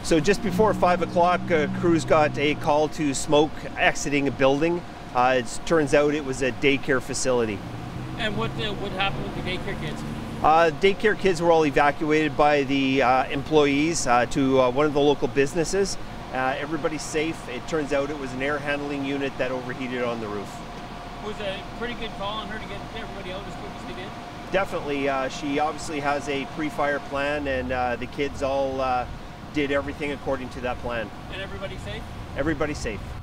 So just before 5 o'clock, crews got a call to smoke exiting a building. It turns out it was a daycare facility. And what happened with the daycare kids? Daycare kids were all evacuated by the employees to one of the local businesses. Everybody's safe. It turns out it was an air handling unit that overheated on the roof. Was a pretty good call on her to get everybody out as quick as they did? Definitely. She obviously has a pre-fire plan, and the kids all did everything according to that plan. And everybody's safe? Everybody's safe.